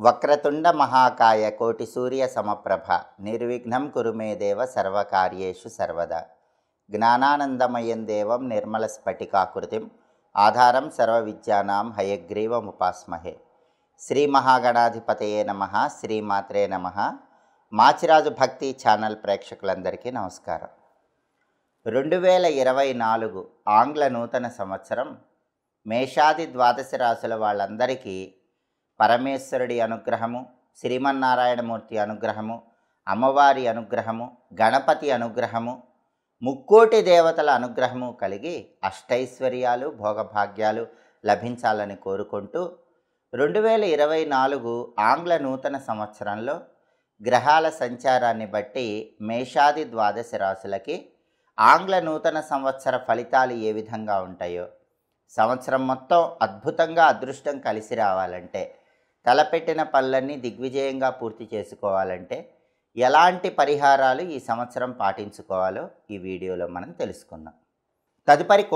వక్రతుండ మహాకాయ కోటి సూర్య సమప్రభ నిర్విఘ్నం కురు మే దేవ సర్వకార్యేషు సర్వదా జ్ఞానానందమయం దేవం నిర్మల స్ఫటికాకృతిం ఆధారం సర్వ విద్యానాం హయగ్రీవముపాస్మహే. శ్రీ మహాగణాధిపతయే నమః. శ్రీమాత్రే నమః. మాచిరాజు భక్తి ఛానల్ ప్రేక్షకులందరికీ నమస్కారం. 2024 ఆంగ్ల నూతన సంవత్సరం మేషాది ద్వాదశ రాశుల వాళ్ళందరికీ పరమేశ్వరుడి అనుగ్రహము, శ్రీమన్నారాయణమూర్తి అనుగ్రహము, అమ్మవారి అనుగ్రహము, గణపతి అనుగ్రహము, ముక్కోటి దేవతల అనుగ్రహము కలిగి అష్టైశ్వర్యాలు భోగభాగ్యాలు లభించాలని కోరుకుంటూ 2024 ఆంగ్ల నూతన సంవత్సరంలో గ్రహాల సంచారాన్ని బట్టి మేషాది ద్వాదశ రాశులకి ఆంగ్ల నూతన సంవత్సర ఫలితాలు ఏ విధంగా ఉంటాయో, సంవత్సరం మొత్తం అద్భుతంగా అదృష్టం కలిసి రావాలంటే, తలపెట్టిన పనులన్నీ దిగ్విజయంగా పూర్తి చేసుకోవాలంటే ఎలాంటి పరిహారాలు ఈ సంవత్సరం పాటించుకోవాలో ఈ వీడియోలో మనం తెలుసుకుందాం. తదుపరి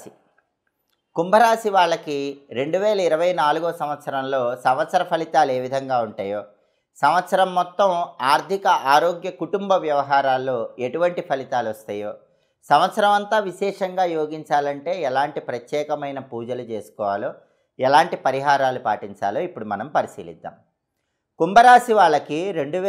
కుంభరాశి వాళ్ళకి 2024 సంవత్సరంలో సంవత్సర ఫలితాలు ఏ విధంగా ఉంటాయో, సంవత్సరం మొత్తం ఆర్థిక ఆరోగ్య కుటుంబ వ్యవహారాల్లో ఎటువంటి ఫలితాలు వస్తాయో, సంవత్సరం అంతా విశేషంగా యోగించాలంటే ఎలాంటి ప్రత్యేకమైన పూజలు చేసుకోవాలో, ఎలాంటి పరిహారాలు పాటించాలో ఇప్పుడు మనం పరిశీలిద్దాం. కుంభరాశి వాళ్ళకి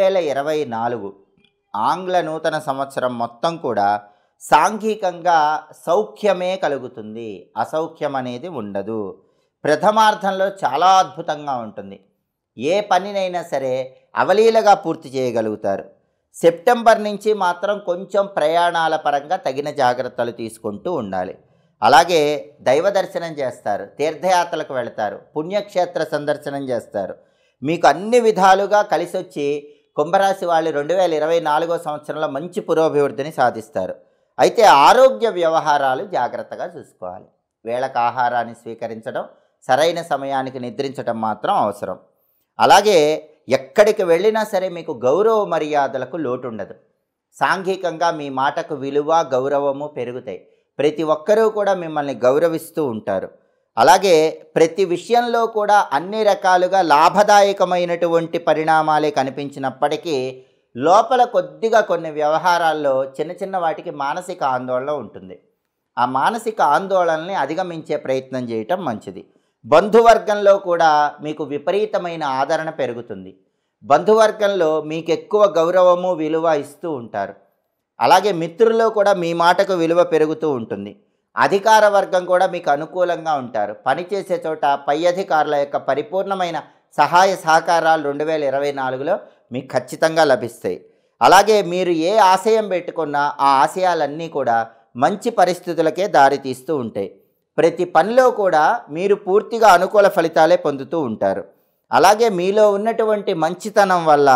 2024 ఆంగ్ల నూతన సంవత్సరం మొత్తం కూడా సాంఘికంగా సౌఖ్యమే కలుగుతుంది, అసౌఖ్యం అనేది ఉండదు. ప్రథమార్థంలో చాలా అద్భుతంగా ఉంటుంది. ఏ పనినైనా సరే అవలీలగా పూర్తి చేయగలుగుతారు. సెప్టెంబర్ నుంచి మాత్రం కొంచెం ప్రయాణాల పరంగా తగిన జాగ్రత్తలు తీసుకుంటూ ఉండాలి. అలాగే దైవ దర్శనం చేస్తారు, తీర్థయాత్రలకు వెళతారు, పుణ్యక్షేత్ర సందర్శనం చేస్తారు. మీకు అన్ని విధాలుగా కలిసి వచ్చి కుంభరాశి వాళ్ళు 2024 సంవత్సరంలో మంచి పురోభివృద్ధిని సాధిస్తారు. అయితే ఆరోగ్య వ్యవహారాలు జాగ్రత్తగా చూసుకోవాలి. వేళకు ఆహారాన్ని స్వీకరించడం, సరైన సమయానికి నిద్రించడం మాత్రం అవసరం. అలాగే ఎక్కడికి వెళ్ళినా సరే మీకు గౌరవ మర్యాదలకు లోటు ఉండదు. సాంఘికంగా మీ మాటకు విలువ గౌరవము పెరుగుతాయి. ప్రతి ఒక్కరూ కూడా మిమ్మల్ని గౌరవిస్తూ ఉంటారు. అలాగే ప్రతి విషయంలో కూడా అన్ని రకాలుగా లాభదాయకమైనటువంటి పరిణామాలే కనిపించినప్పటికీ లోపల కొద్దిగా కొన్ని వ్యవహారాల్లో చిన్న చిన్న వాటికి మానసిక ఆందోళన ఉంటుంది. ఆ మానసిక ఆందోళనని అధిగమించే ప్రయత్నం చేయటం మంచిది. బంధువర్గంలో కూడా మీకు విపరీతమైన ఆదరణ పెరుగుతుంది. బంధువర్గంలో మీకు ఎక్కువ గౌరవము విలువ ఇస్తూ ఉంటారు. అలాగే మిత్రుల్లో కూడా మీ మాటకు విలువ పెరుగుతూ ఉంటుంది. అధికార వర్గం కూడా మీకు అనుకూలంగా ఉంటారు. పనిచేసే చోట పై అధికారుల యొక్క పరిపూర్ణమైన సహాయ సహకారాలు 2024లో మీకు ఖచ్చితంగా లభిస్తాయి. అలాగే మీరు ఏ ఆశయం పెట్టుకున్నా ఆ ఆశయాలన్నీ కూడా మంచి పరిస్థితులకే దారితీస్తూ ఉంటాయి. ప్రతి పనిలో కూడా మీరు పూర్తిగా అనుకూల ఫలితాలే పొందుతూ ఉంటారు. అలాగే మీలో ఉన్నటువంటి మంచితనం వల్ల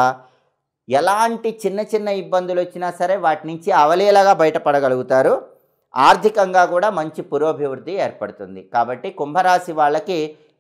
ఎలాంటి చిన్న చిన్న ఇబ్బందులు వచ్చినా సరే వాటి నుంచి అవలీలగా బయటపడగలుగుతారు. ఆర్థికంగా కూడా మంచి పురోభివృద్ధి ఏర్పడుతుంది. కాబట్టి కుంభరాశి వాళ్ళకి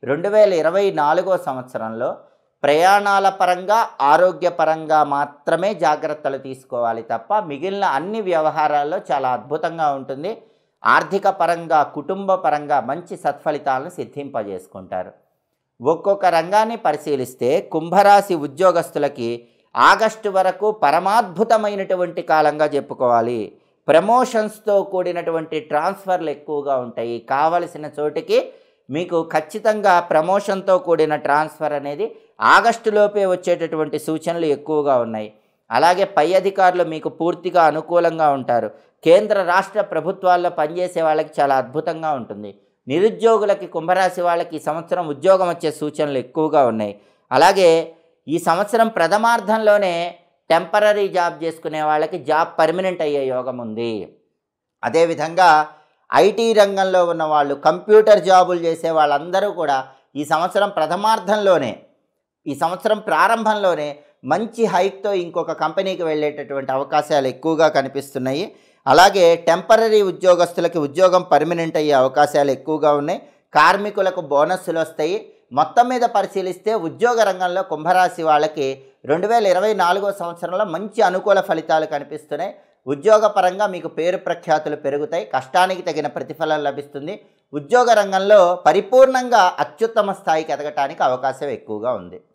2024 సంవత్సరంలో ప్రయాణాల పరంగా ఆరోగ్యపరంగా మాత్రమే జాగ్రత్తలు తీసుకోవాలి తప్ప మిగిలిన అన్ని వ్యవహారాల్లో చాలా అద్భుతంగా ఉంటుంది. ఆర్థిక పరంగా కుటుంబ పరంగా మంచి సత్ఫలితాలను సిద్ధింపజేసుకుంటారు. ఒక్కొక్క రంగాన్ని పరిశీలిస్తే కుంభరాశి ఉద్యోగస్తులకి ఆగస్టు వరకు పరమాద్భుతమైనటువంటి కాలంగా చెప్పుకోవాలి. ప్రమోషన్స్తో కూడినటువంటి ట్రాన్స్ఫర్లు ఎక్కువగా ఉంటాయి. కావలసిన చోటికి మీకు ఖచ్చితంగా ప్రమోషన్తో కూడిన ట్రాన్స్ఫర్ అనేది ఆగస్టులోపే వచ్చేటటువంటి సూచనలు ఎక్కువగా ఉన్నాయి. అలాగే పై అధికారులు మీకు పూర్తిగా అనుకూలంగా ఉంటారు. కేంద్ర రాష్ట్ర ప్రభుత్వాల్లో పనిచేసే వాళ్ళకి చాలా అద్భుతంగా ఉంటుంది. నిరుద్యోగులకి కుంభరాశి వాళ్ళకి ఈ సంవత్సరం ఉద్యోగం వచ్చే సూచనలు ఎక్కువగా ఉన్నాయి. అలాగే ఈ సంవత్సరం ప్రథమార్థంలోనే టెంపరరీ జాబ్ చేసుకునే వాళ్ళకి జాబ్ పర్మనెంట్ అయ్యే యోగం ఉంది. అదేవిధంగా ఐటీ రంగంలో ఉన్న వాళ్ళు, కంప్యూటర్ జాబులు చేసే వాళ్ళందరూ కూడా ఈ సంవత్సరం ప్రథమార్థంలోనే, ఈ సంవత్సరం ప్రారంభంలోనే మంచి హైక్తో ఇంకొక కంపెనీకి వెళ్ళేటటువంటి అవకాశాలు ఎక్కువగా కనిపిస్తున్నాయి. అలాగే టెంపరరీ ఉద్యోగస్తులకి ఉద్యోగం పర్మనెంట్ అయ్యే అవకాశాలు ఎక్కువగా ఉన్నాయి. కార్మికులకు బోనస్సులు వస్తాయి. మొత్తం మీద పరిశీలిస్తే ఉద్యోగ రంగంలో కుంభరాశి వాళ్ళకి 2024 సంవత్సరంలో మంచి అనుకూల ఫలితాలు కనిపిస్తున్నాయి. ఉద్యోగపరంగా మీకు పేరు ప్రఖ్యాతులు పెరుగుతాయి. కష్టానికి తగిన ప్రతిఫలం లభిస్తుంది. ఉద్యోగ రంగంలో పరిపూర్ణంగా అత్యుత్తమ స్థాయికి ఎదగటానికి అవకాశం ఎక్కువగా ఉంది.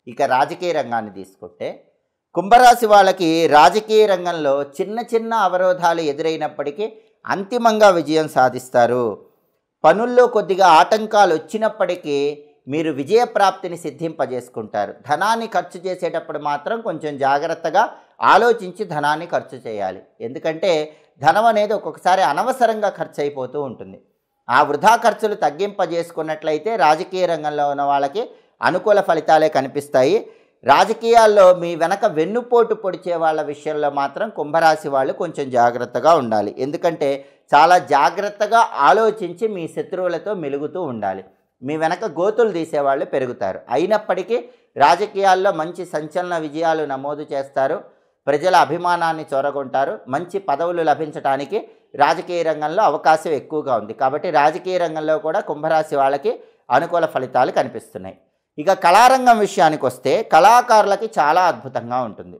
ఇక రాజకీయ రంగాన్ని తీసుకుంటే కుంభరాశి వాళ్ళకి రాజకీయ రంగంలో చిన్న చిన్న అవరోధాలు ఎదురైనప్పటికీ అంతిమంగా విజయం సాధిస్తారు. పనుల్లో కొద్దిగా ఆటంకాలు వచ్చినప్పటికీ మీరు విజయప్రాప్తిని సిద్ధింపజేసుకుంటారు. ధనాన్ని ఖర్చు చేసేటప్పుడు మాత్రం కొంచెం జాగ్రత్తగా ఆలోచించి ధనాన్ని ఖర్చు చేయాలి. ఎందుకంటే ధనం అనేది ఒక్కొక్కసారి అనవసరంగా ఖర్చు అయిపోతూ ఉంటుంది. ఆ వృధా ఖర్చులు తగ్గింపజేసుకున్నట్లయితే రాజకీయ రంగంలో ఉన్న వాళ్ళకి అనుకూల ఫలితాలే కనిపిస్తాయి. రాజకీయాల్లో మీ వెనక వెన్నుపోటు పొడిచే వాళ్ళ విషయంలో మాత్రం కుంభరాశి వాళ్ళు కొంచెం జాగ్రత్తగా ఉండాలి. ఎందుకంటే చాలా జాగ్రత్తగా ఆలోచించి మీ శత్రువులతో మెలుగుతూ ఉండాలి. మీ వెనక గోతులు తీసేవాళ్ళు పెరుగుతారు. అయినప్పటికీ రాజకీయాల్లో మంచి సంచలన విజయాలు నమోదు చేస్తారు. ప్రజల అభిమానాన్ని చూరగొంటారు. మంచి పదవులు లభించడానికి రాజకీయ రంగంలో అవకాశం ఎక్కువగా ఉంది. కాబట్టి రాజకీయ రంగంలో కూడా కుంభరాశి వాళ్ళకి అనుకూల ఫలితాలు కనిపిస్తున్నాయి. ఇక కళారంగం విషయానికి వస్తే కళాకారులకి చాలా అద్భుతంగా ఉంటుంది.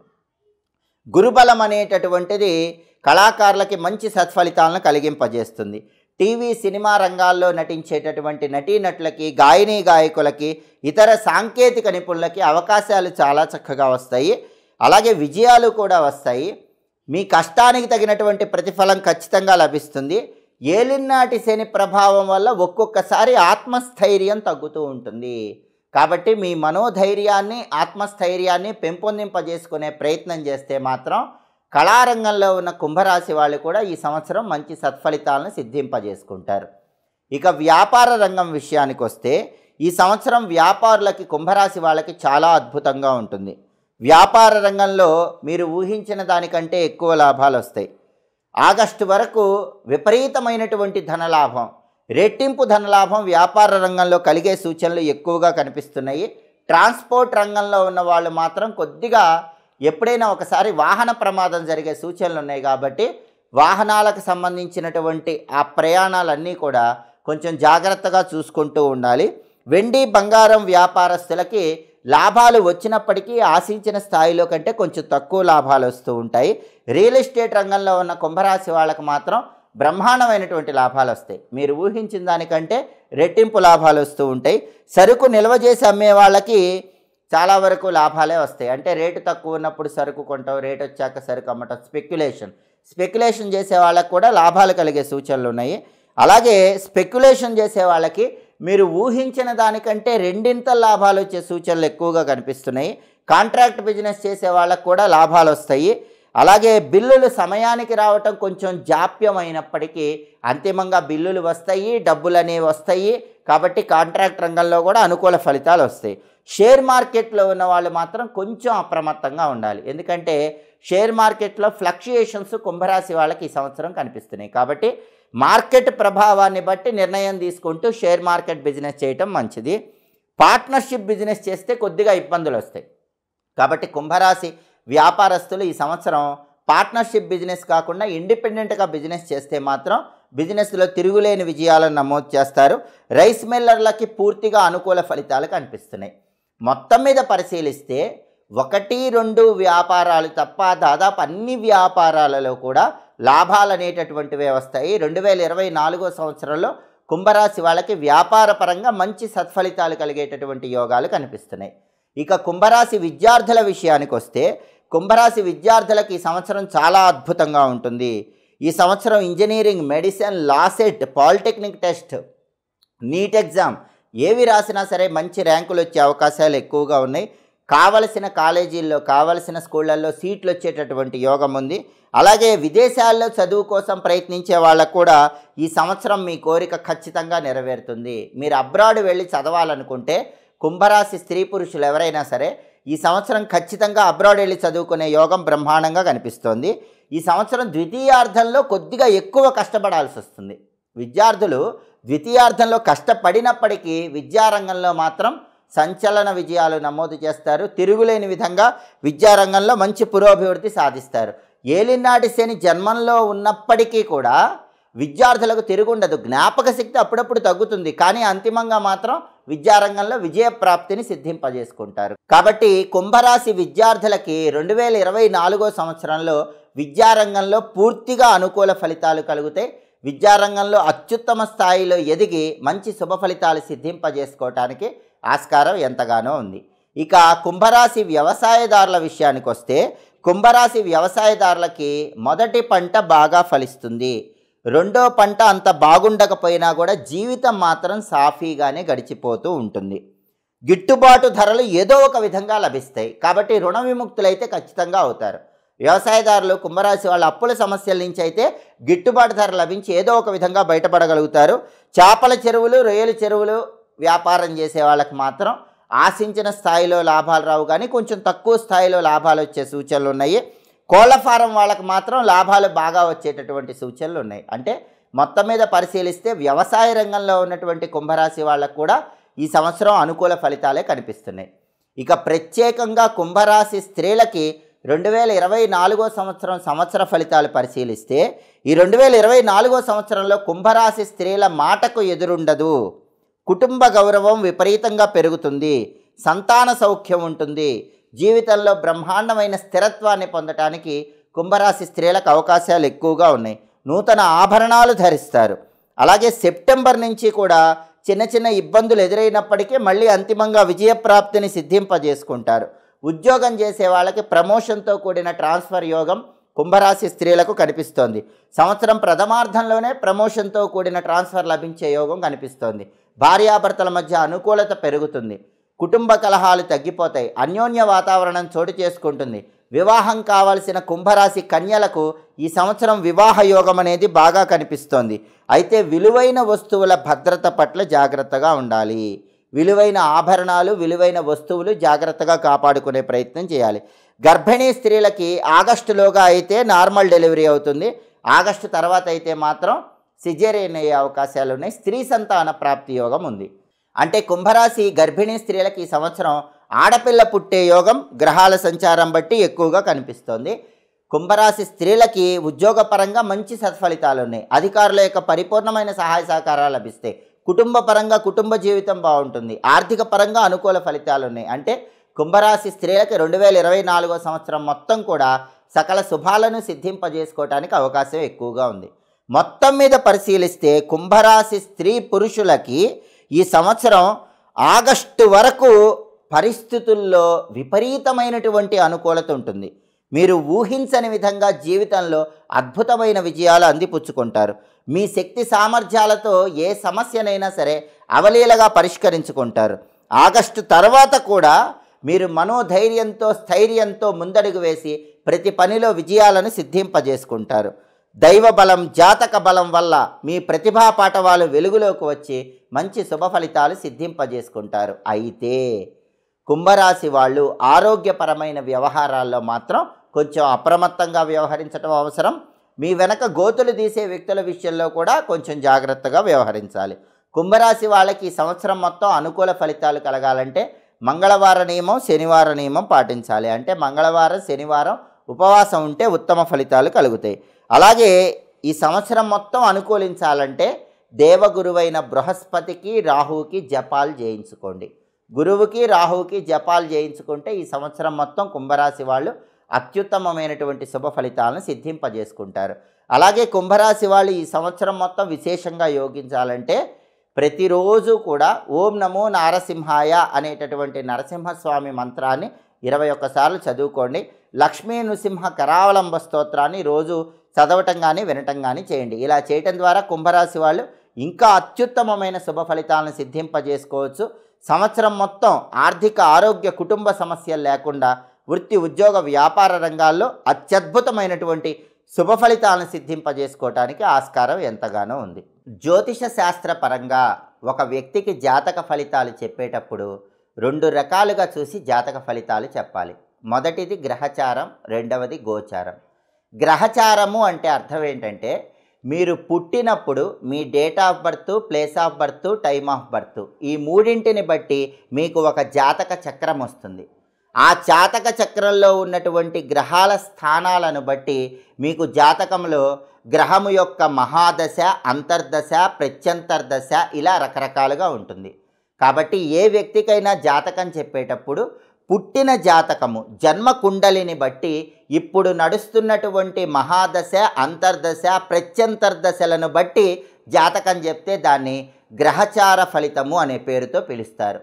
గురుబలం అనేటటువంటిది కళాకారులకి మంచి సత్ఫలితాలను కలిగింపజేస్తుంది. టీవీ సినిమా రంగాల్లో నటించేటటువంటి నటీనటులకి, గాయనీ గాయకులకి, ఇతర సాంకేతిక నిపుణులకి అవకాశాలు చాలా చక్కగా వస్తాయి. అలాగే విజయాలు కూడా వస్తాయి. మీ కష్టానికి తగినటువంటి ప్రతిఫలం ఖచ్చితంగా లభిస్తుంది. ఏలినాటి శని ప్రభావం వల్ల ఒక్కొక్కసారి ఆత్మస్థైర్యం తగ్గుతూ ఉంటుంది. కాబట్టి మీ మనోధైర్యాన్ని, ఆత్మస్థైర్యాన్ని పెంపొందింపజేసుకునే ప్రయత్నం చేస్తే మాత్రం కళారంగంలో ఉన్న కుంభరాశి వాళ్ళు కూడా ఈ సంవత్సరం మంచి సత్ఫలితాలను సిద్ధింపజేసుకుంటారు. ఇక వ్యాపార రంగం విషయానికి వస్తే ఈ సంవత్సరం వ్యాపారులకి, కుంభరాశి వాళ్ళకి చాలా అద్భుతంగా ఉంటుంది. వ్యాపార రంగంలో మీరు ఊహించిన దానికంటే ఎక్కువ లాభాలు వస్తాయి. ఆగస్టు వరకు విపరీతమైనటువంటి ధనలాభం, రెట్టింపు ధనలాభం వ్యాపార రంగంలో కలిగే సూచనలు ఎక్కువగా కనిపిస్తున్నాయి. ట్రాన్స్పోర్ట్ రంగంలో ఉన్న వాళ్ళు మాత్రం కొద్దిగా ఎప్పుడైనా ఒకసారి వాహన ప్రమాదం జరిగే సూచనలు ఉన్నాయి. కాబట్టి వాహనాలకు సంబంధించినటువంటి ఆ ప్రయాణాలన్నీ కూడా కొంచెం జాగ్రత్తగా చూసుకుంటూ ఉండాలి. వెండి బంగారం వ్యాపారస్తులకి లాభాలు వచ్చినప్పటికీ ఆశించిన స్థాయిలో కంటే కొంచెం తక్కువ లాభాలు వస్తూ ఉంటాయి. రియల్ ఎస్టేట్ రంగంలో ఉన్న కుంభరాశి వాళ్ళకి మాత్రం బ్రహ్మాండమైనటువంటి లాభాలు వస్తాయి. మీరు ఊహించిన దానికంటే రెట్టింపు లాభాలు వస్తూ ఉంటాయి. సరుకు నిల్వ చేసి అమ్మే వాళ్ళకి చాలా వరకు లాభాలే వస్తాయి. అంటే రేటు తక్కువ ఉన్నప్పుడు సరుకు కొంటాం, రేటు వచ్చాక సరుకు అమ్మటం, స్పెక్యులేషన్ చేసే వాళ్ళకి కూడా లాభాలు కలిగే సూచనలు ఉన్నాయి. అలాగే స్పెక్యులేషన్ చేసే వాళ్ళకి మీరు ఊహించిన దానికంటే రెండింతల లాభాలు వచ్చే సూచనలు ఎక్కువగా కనిపిస్తున్నాయి. కాంట్రాక్ట్ బిజినెస్ చేసే వాళ్ళకు కూడా లాభాలు వస్తాయి. అలాగే బిల్లులు సమయానికి రావటం కొంచెం జాప్యం అయినప్పటికీ అంతిమంగా బిల్లులు వస్తాయి, డబ్బులు అనేవి వస్తాయి. కాబట్టి కాంట్రాక్ట్ రంగంలో కూడా అనుకూల ఫలితాలు వస్తాయి. షేర్ మార్కెట్లో ఉన్న వాళ్ళు మాత్రం కొంచెం అప్రమత్తంగా ఉండాలి. ఎందుకంటే షేర్ మార్కెట్లో ఫ్లక్చుయేషన్స్ కుంభరాశి వాళ్ళకి ఈ సంవత్సరం కనిపిస్తున్నాయి. కాబట్టి మార్కెట్ ప్రభావాన్ని బట్టి నిర్ణయం తీసుకుంటూ షేర్ మార్కెట్ బిజినెస్ చేయటం మంచిది. పార్ట్నర్షిప్ బిజినెస్ చేస్తే కొద్దిగా ఇబ్బందులు వస్తాయి. కాబట్టి కుంభరాశి వ్యాపారస్తులు ఈ సంవత్సరం పార్ట్నర్షిప్ బిజినెస్ కాకుండా ఇండిపెండెంట్గా బిజినెస్ చేస్తే మాత్రం బిజినెస్లో తిరుగులేని విజయాలను నమోదు చేస్తారు. రైస్ మిల్లర్లకి పూర్తిగా అనుకూల ఫలితాలు కనిపిస్తున్నాయి. మొత్తం మీద పరిశీలిస్తే 1-2 వ్యాపారాలు తప్ప దాదాపు అన్ని వ్యాపారాలలో కూడా లాభాలు అనేటటువంటివే వస్తాయి. 2024 సంవత్సరంలో కుంభరాశి వాళ్ళకి వ్యాపార పరంగా మంచి సత్ఫలితాలు కలిగేటటువంటి యోగాలు కనిపిస్తున్నాయి. ఇక కుంభరాశి విద్యార్థుల విషయానికి వస్తే కుంభరాశి విద్యార్థులకు ఈ సంవత్సరం చాలా అద్భుతంగా ఉంటుంది. ఈ సంవత్సరం engineering, medicine, law set, polytechnic test, NEET exam ఏవి రాసినా సరే మంచి ర్యాంకులు వచ్చే అవకాశాలు ఎక్కువగా ఉన్నాయి. కావలసిన కాలేజీల్లో, కావలసిన స్కూళ్ళల్లో సీట్లు వచ్చేటటువంటి యోగం ఉంది. అలాగే విదేశాల్లో చదువు కోసం ప్రయత్నించే వాళ్ళకు కూడా ఈ సంవత్సరం మీ కోరిక ఖచ్చితంగా నెరవేరుతుంది. మీరు అబ్రాడ్ వెళ్ళి చదవాలనుకుంటే కుంభరాశి స్త్రీ పురుషులు ఎవరైనా సరే ఈ సంవత్సరం ఖచ్చితంగా అబ్రాడ్ వెళ్ళి చదువుకునే యోగం బ్రహ్మాండంగా కనిపిస్తోంది. ఈ సంవత్సరం ద్వితీయార్థంలో కొద్దిగా ఎక్కువ కష్టపడాల్సి వస్తుంది. విద్యార్థులు ద్వితీయార్థంలో కష్టపడినప్పటికీ విద్యారంగంలో మాత్రం సంచలన విజయాలు నమోదు చేస్తారు. తిరుగులేని విధంగా విద్యారంగంలో మంచి పురోభివృద్ధి సాధిస్తారు. ఏలినాటి శని జన్మంలో ఉన్నప్పటికీ కూడా విద్యార్థులకు తిరుగుండదు. జ్ఞాపక శక్తి అప్పుడప్పుడు తగ్గుతుంది, కానీ అంతిమంగా మాత్రం విద్యారంగంలో విజయప్రాప్తిని సిద్ధింపజేసుకుంటారు. కాబట్టి కుంభరాశి విద్యార్థులకి 2024 సంవత్సరంలో విద్యారంగంలో పూర్తిగా అనుకూల ఫలితాలు కలుగుతాయి. విద్యారంగంలో అత్యుత్తమ స్థాయిలో ఎదిగి మంచి శుభ ఫలితాలు సిద్ధింపజేసుకోవటానికి ఆస్కారం ఎంతగానో ఉంది. ఇక కుంభరాశి వ్యవసాయదారుల విషయానికి వస్తే కుంభరాశి వ్యవసాయదారులకి మొదటి పంట బాగా ఫలిస్తుంది, రెండో పంట అంత బాగుండకపోయినా కూడా జీవితం మాత్రం సాఫీగానే గడిచిపోతూ ఉంటుంది. గిట్టుబాటు ధరలు ఏదో ఒక విధంగా లభిస్తాయి కాబట్టి రుణ విముక్తులైతే ఖచ్చితంగా అవుతారు. వ్యవసాయదారులు కుంభరాశి వాళ్ళ అప్పుల సమస్యల నుంచి అయితే గిట్టుబాటు ధర లభించి ఏదో ఒక విధంగా బయటపడగలుగుతారు. చేపల చెరువులు, రొయ్యల చెరువులు వ్యాపారం చేసే వాళ్ళకి మాత్రం ఆశించిన స్థాయిలో లాభాలు రావు, కానీ కొంచెం తక్కువ స్థాయిలో లాభాలు వచ్చే సూచనలు ఉన్నాయి. కోళ్ల ఫారం వాళ్ళకి మాత్రం లాభాలు బాగా వచ్చేటటువంటి సూచనలు ఉన్నాయి. అంటే మొత్తం మీద పరిశీలిస్తే వ్యవసాయ రంగంలో ఉన్నటువంటి కుంభరాశి వాళ్ళకు కూడా ఈ సంవత్సరం అనుకూల ఫలితాలే కనిపిస్తున్నాయి. ఇక ప్రత్యేకంగా కుంభరాశి స్త్రీలకి 2024 సంవత్సర ఫలితాలు పరిశీలిస్తే ఈ 2024 సంవత్సరంలో కుంభరాశి స్త్రీల మాటకు ఎదురుండదు, కుటుంబ గౌరవం విపరీతంగా పెరుగుతుంది, సంతాన సౌఖ్యం ఉంటుంది, జీవితంలో బ్రహ్మాండమైన స్థిరత్వాన్ని పొందటానికి కుంభరాశి స్త్రీలకు అవకాశాలు ఎక్కువగా ఉన్నాయి. నూతన ఆభరణాలు ధరిస్తారు. అలాగే సెప్టెంబర్ నుంచి కూడా చిన్న చిన్న ఇబ్బందులు ఎదురైనప్పటికీ మళ్ళీ అంతిమంగా విజయప్రాప్తిని సిద్ధింపజేసుకుంటారు. ఉద్యోగం చేసే వాళ్ళకి ప్రమోషన్తో కూడిన ట్రాన్స్ఫర్ యోగం కుంభరాశి స్త్రీలకు కనిపిస్తోంది. సంవత్సరం ప్రథమార్థంలోనే ప్రమోషన్తో కూడిన ట్రాన్స్ఫర్ లభించే యోగం కనిపిస్తోంది. భార్యాభర్తల మధ్య అనుకూలత పెరుగుతుంది, కుటుంబ కలహాలు తగ్గిపోతాయి, అన్యోన్య వాతావరణం చోటు చేసుకుంటుంది. వివాహం కావాల్సిన కుంభరాశి కన్యలకు ఈ సంవత్సరం వివాహ యోగం అనేది బాగా కనిపిస్తోంది. అయితే విలువైన వస్తువుల భద్రత పట్ల జాగ్రత్తగా ఉండాలి. విలువైన ఆభరణాలు, విలువైన వస్తువులు జాగ్రత్తగా కాపాడుకునే ప్రయత్నం చేయాలి. గర్భిణీ స్త్రీలకి ఆగస్టులోగా అయితే నార్మల్ డెలివరీ అవుతుంది, ఆగస్టు తర్వాత అయితే మాత్రం సిజేరియన్ అయ్యే అవకాశాలు ఉన్నాయి. స్త్రీ సంతాన ప్రాప్తి యోగం ఉంది. అంటే కుంభరాశి గర్భిణీ స్త్రీలకి ఈ సంవత్సరం ఆడపిల్ల పుట్టే యోగం గ్రహాల సంచారం బట్టి ఎక్కువగా కనిపిస్తోంది. కుంభరాశి స్త్రీలకి ఉద్యోగపరంగా మంచి సత్ఫలితాలు ఉన్నాయి. అధికారుల యొక్క పరిపూర్ణమైన సహాయ సహకారాలు లభిస్తాయి. కుటుంబ పరంగా కుటుంబ జీవితం బాగుంటుంది. ఆర్థిక పరంగా అనుకూల ఫలితాలు ఉన్నాయి. అంటే కుంభరాశి స్త్రీలకి 2024 సంవత్సరం మొత్తం కూడా సకల శుభాలను సిద్ధింపజేసుకోవడానికి అవకాశం ఎక్కువగా ఉంది. మొత్తం మీద పరిశీలిస్తే కుంభరాశి స్త్రీ పురుషులకి ఈ సంవత్సరం ఆగస్టు వరకు పరిస్థితుల్లో విపరీతమైనటువంటి అనుకూలత ఉంటుంది. మీరు ఊహించని విధంగా జీవితంలో అద్భుతమైన విజయాలు అందిపుచ్చుకుంటారు. మీ శక్తి సామర్థ్యాలతో ఏ సమస్యనైనా సరే అవలీలగా పరిష్కరించుకుంటారు. ఆగస్టు తర్వాత కూడా మీరు మనోధైర్యంతో, స్థైర్యంతో ముందడుగు వేసి ప్రతి పనిలో విజయాలను సిద్ధింపజేసుకుంటారు. దైవ బలం, జాతక బలం వల్ల మీ ప్రతిభా పాటవాలు వెలుగులోకి వచ్చి మంచి శుభ ఫలితాలు సిద్ధింపజేసుకుంటారు. అయితే కుంభరాశి వాళ్ళు ఆరోగ్యపరమైన వ్యవహారాల్లో మాత్రం కొంచెం అప్రమత్తంగా వ్యవహరించడం అవసరం. మీ వెనక గోతులు తీసే వ్యక్తుల విషయంలో కూడా కొంచెం జాగ్రత్తగా వ్యవహరించాలి. కుంభరాశి వాళ్ళకి ఈ సంవత్సరం మొత్తం అనుకూల ఫలితాలు కలగాలంటే మంగళవార నియమం, శనివార నియమం పాటించాలి. అంటే మంగళవారం, శనివారం ఉపవాసం ఉంటే ఉత్తమ ఫలితాలు కలుగుతాయి. అలాగే ఈ సంవత్సరం మొత్తం అనుకూలించాలంటే దేవగురువైన బృహస్పతికి, రాహువుకి జపాలు చేయించుకోండి. గురువుకి, రాహువుకి జపాలు చేయించుకుంటే ఈ సంవత్సరం మొత్తం కుంభరాశి వాళ్ళు అత్యుత్తమమైనటువంటి శుభ ఫలితాలను సిద్ధింపజేసుకుంటారు. అలాగే కుంభరాశి వాళ్ళు ఈ సంవత్సరం మొత్తం విశేషంగా యోగించాలంటే ప్రతిరోజు కూడా ఓం నమో నారసింహాయ అనేటటువంటి నరసింహస్వామి మంత్రాన్ని 21 సార్లు చదువుకోండి. లక్ష్మీ నృసింహ కరావలంబ స్తోత్రాన్ని రోజు చదవటం కానీ వినటం కానీ చేయండి. ఇలా చేయటం ద్వారా కుంభరాశి వాళ్ళు ఇంకా అత్యుత్తమమైన శుభ ఫలితాలను సిద్ధింపజేసుకోవచ్చు. సంవత్సరం మొత్తం ఆర్థిక, ఆరోగ్య, కుటుంబ సమస్యలు లేకుండా వృత్తి, ఉద్యోగ, వ్యాపార రంగాల్లో అత్యద్భుతమైనటువంటి శుభ ఫలితాలను సిద్ధింపజేసుకోవటానికి ఆస్కారం ఎంతగానో ఉంది. జ్యోతిష శాస్త్ర పరంగా ఒక వ్యక్తికి జాతక ఫలితాలు చెప్పేటప్పుడు 2 రకాలుగా చూసి జాతక ఫలితాలు చెప్పాలి. మొదటిది గ్రహచారం, రెండవది గోచారం. గ్రహచారము అంటే అర్థం ఏంటంటే మీరు పుట్టినప్పుడు మీ date of birth, place of birth, time of birth ఈ మూడింటిని బట్టి మీకు ఒక జాతక చక్రం వస్తుంది. ఆ జాతక చక్రంలో ఉన్నటువంటి గ్రహాల స్థానాలను బట్టి మీకు జాతకంలో గ్రహము యొక్క మహాదశ, అంతర్దశ, ప్రత్యంతర్దశ ఇలా రకరకాలుగా ఉంటుంది. కాబట్టి ఏ వ్యక్తికైనా జాతకం చెప్పేటప్పుడు పుట్టిన జాతకము, జన్మ కుండలిని బట్టి ఇప్పుడు నడుస్తున్నటువంటి మహాదశ, అంతర్దశ, ప్రత్యంతర్దశలను బట్టి జాతకం చెప్తే దాన్ని గ్రహచార ఫలితము అనే పేరుతో పిలుస్తారు.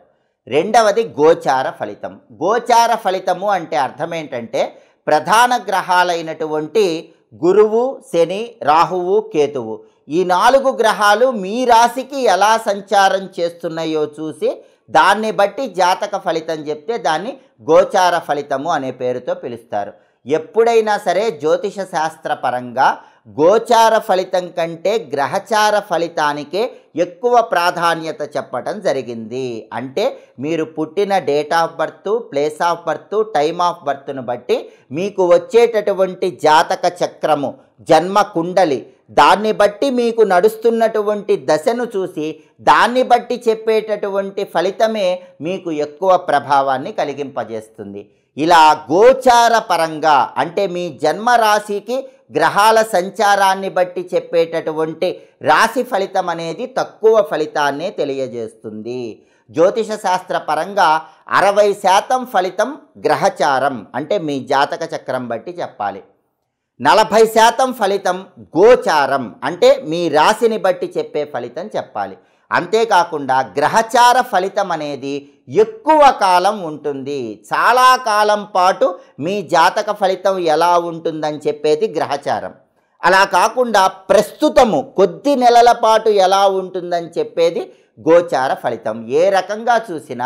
రెండవది గోచార ఫలితం. గోచార ఫలితము అంటే అర్థం ఏంటంటే ప్రధాన గ్రహాలైనటువంటి గురువు, శని, రాహువు, కేతువు ఈ 4 గ్రహాలు మీ రాశికి ఎలా సంచారం చేస్తున్నాయో చూసి దాన్ని బట్టి జాతక ఫలితం చెప్తే దాన్ని గోచార ఫలితము అనే పేరుతో పిలుస్తారు. ఎప్పుడైనా సరే జ్యోతిష శాస్త్రపరంగా గోచార ఫలితం కంటే గ్రహచార ఫలితానికే ఎక్కువ ప్రాధాన్యత చెప్పటం జరిగింది. అంటే మీరు పుట్టిన date of birth, place of birth, time of బర్త్ను బట్టి మీకు వచ్చేటటువంటి జాతక చక్రము, జన్మ కుండలి, దాన్ని బట్టి మీకు నడుస్తున్నటువంటి దశను చూసి దాన్ని బట్టి చెప్పేటటువంటి ఫలితమే మీకు ఎక్కువ ప్రభావాన్ని కలిగింపజేస్తుంది. ఇలా గోచార పరంగా అంటే మీ జన్మరాశికి గ్రహాల సంచారాన్ని బట్టి చెప్పేటటువంటి రాశి ఫలితం అనేది తక్కువ ఫలితాన్నే తెలియజేస్తుంది. జ్యోతిష శాస్త్ర పరంగా 60% ఫలితం గ్రహచారం అంటే మీ జాతక చక్రం బట్టి చెప్పాలి. 40% ఫలితం గోచారం అంటే మీ రాశిని బట్టి చెప్పే ఫలితం చెప్పాలి. అంతేకాకుండా గ్రహచార ఫలితం అనేది ఎక్కువ కాలం ఉంటుంది. చాలా కాలం పాటు మీ జాతక ఫలితం ఎలా ఉంటుందని చెప్పేది గ్రహచారం. అలా కాకుండా ప్రస్తుతము కొద్ది నెలల పాటు ఎలా ఉంటుందని చెప్పేది గోచార ఫలితం. ఏ రకంగా చూసినా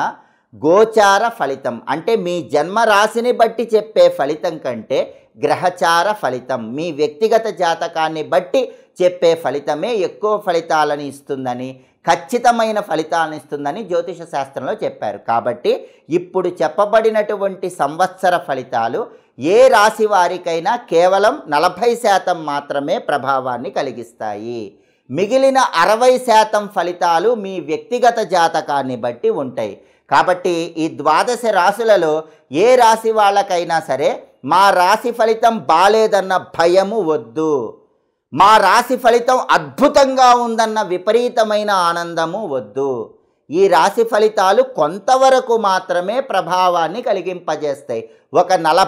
గోచార ఫలితం అంటే మీ జన్మరాశిని బట్టి చెప్పే ఫలితం కంటే గ్రహచార ఫలితం మీ వ్యక్తిగత జాతకాన్ని బట్టి చెప్పే ఫలితమే ఎక్కువ ఫలితాలను ఇస్తుందని, ఖచ్చితమైన ఫలితాలను ఇస్తుందని జ్యోతిష శాస్త్రంలో చెప్పారు. కాబట్టి ఇప్పుడు చెప్పబడినటువంటి సంవత్సర ఫలితాలు ఏ రాశి వారికైనా కేవలం 40% మాత్రమే ప్రభావాన్ని కలిగిస్తాయి. మిగిలిన 60% ఫలితాలు మీ వ్యక్తిగత జాతకాన్ని బట్టి ఉంటాయి. కాబట్టి ఈ 12 రాశులలో ఏ రాశి వాళ్ళకైనా సరే మా రాశి ఫలితం బాలేదన్న భయము వద్దు, మా రాశి ఫలితం అద్భుతంగా ఉందన్న విపరీతమైన ఆనందము వద్దు. ఈ రాశి ఫలితాలు కొంతవరకు మాత్రమే ప్రభావాన్ని కలిగింపజేస్తాయి. ఒక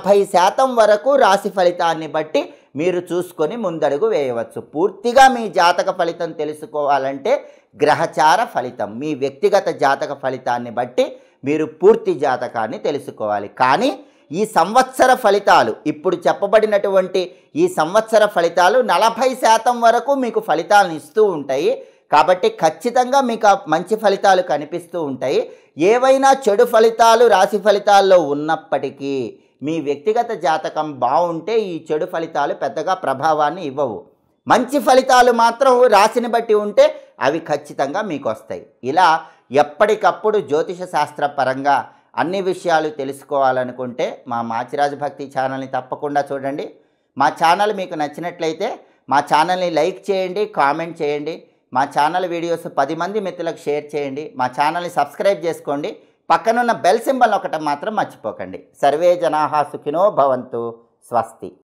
40% వరకు రాశి ఫలితాన్ని బట్టి మీరు చూసుకొని ముందడుగు వేయవచ్చు. పూర్తిగా మీ జాతక ఫలితం తెలుసుకోవాలంటే గ్రహచార ఫలితం మీ వ్యక్తిగత జాతక ఫలితాన్ని బట్టి మీరు పూర్తి జాతకాన్ని తెలుసుకోవాలి. కానీ ఈ సంవత్సర ఫలితాలు ఇప్పుడు చెప్పబడినటువంటి ఈ సంవత్సర ఫలితాలు 40% వరకు మీకు ఫలితాలను ఇస్తూ ఉంటాయి. కాబట్టి ఖచ్చితంగా మీకు మంచి ఫలితాలు కనిపిస్తూ ఉంటాయి. ఏవైనా చెడు ఫలితాలు రాశి ఫలితాల్లో ఉన్నప్పటికీ మీ వ్యక్తిగత జాతకం బాగుంటే ఈ చెడు ఫలితాలు పెద్దగా ప్రభావాన్ని ఇవ్వవు. మంచి ఫలితాలు మాత్రం రాశిని బట్టి ఉంటే అవి ఖచ్చితంగా మీకు వస్తాయి. ఇలా ఎప్పటికప్పుడు జ్యోతిష శాస్త్ర పరంగా అన్ని విషయాలు తెలుసుకోవాలనుకుంటే మా మాచిరాజు భక్తి ఛానల్ని తప్పకుండా చూడండి. మా ఛానల్ మీకు నచ్చినట్లయితే మా ఛానల్ని లైక్ చేయండి, కామెంట్ చేయండి. మా ఛానల్ వీడియోస్ 10 మంది మిత్రులకు షేర్ చేయండి. మా ఛానల్ని సబ్స్క్రైబ్ చేసుకోండి. పక్కనున్న బెల్ సింబల్ ఒకటి మాత్రం మర్చిపోకండి. సర్వే జనాః సుఖినో భవంతు. స్వస్తి.